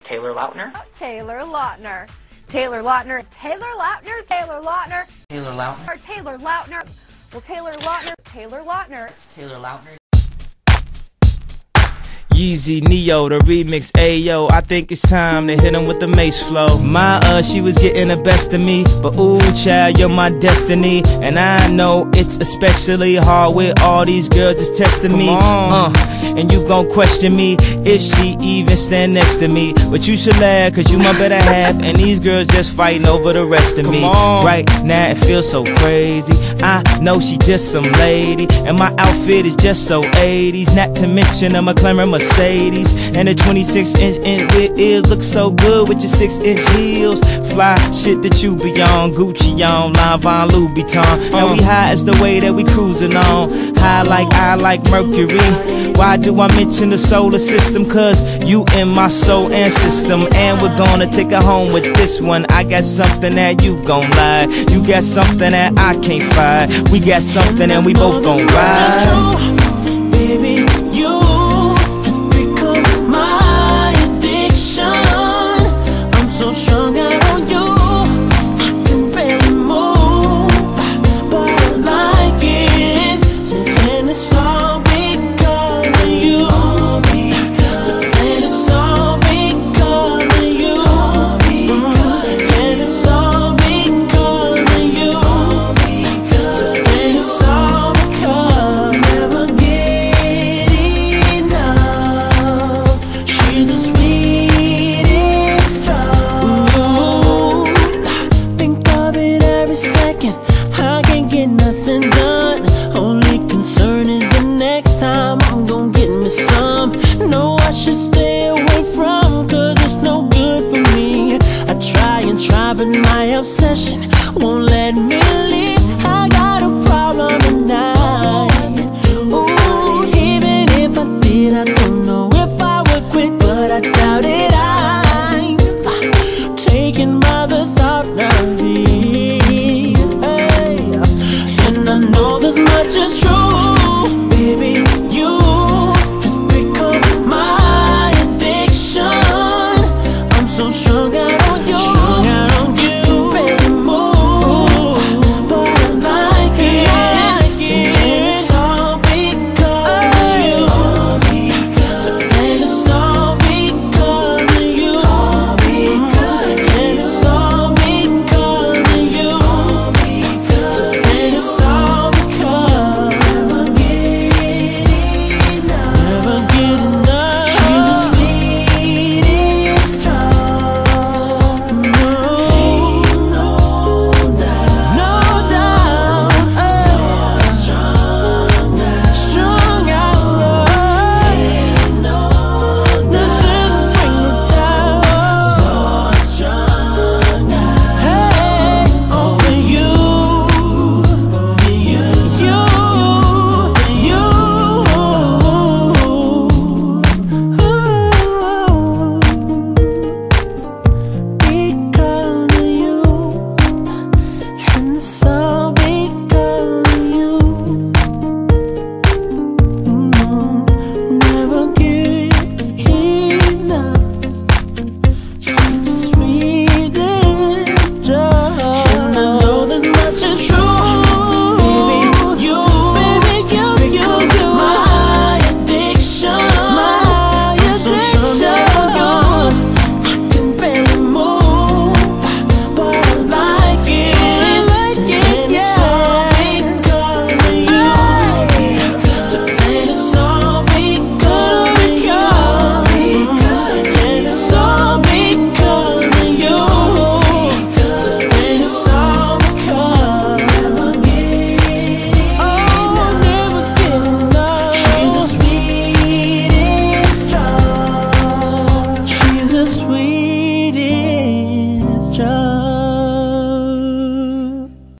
Taylor Lautner? Taylor Lautner. Taylor Lautner. Taylor Lautner. Taylor Lautner. Taylor Lautner? Taylor Lautner. Well, Taylor Lautner. Taylor Lautner. Taylor Lautner? Yeezy, Neo, the remix, ayo, I think it's time to hit him with the mace flow. She was getting the best of me, but ooh, child, you're my destiny. And I know it's especially hard with all these girls that's testing me. And you gon' question me if she even stand next to me. But you should laugh, cause you my better half, and these girls just fighting over the rest of me. Right now it feels so crazy. I know she just some lady, and my outfit is just so 80s. Not to mention a McLaren Mercedes, and the 26-inch ears look so good with your 6-inch heels. Fly shit that you be on, Gucci on, Line Louis Vuitton. Now we high as the way that we cruising on. High like I like Mercury. Why do I mention the solar system? Cause you in my soul and system, and we're gonna take it home with this one. I got something that you gon' lie, you got something that I can't find. We got something and we both gon' ride. Baby, you have become my addiction. I'm so strung out on you, I can barely move, but I like it, and it's all because of you. So then it's all because of you, and it's all because of you. So then it's all because I'll never get enough. She's the sweetest drug. Ooh, think of it every second. I can't get nothing done. Only concern is the next time I'm gon' get me some. No, I should stay away from, cause it's no good for me. I try and try, but my obsession won't let me leave. I got a problem tonight. Ooh, even if I did, I don't know if I would quit, but I doubt it. I'm taken by the thought of it, hey. And I know this much is true.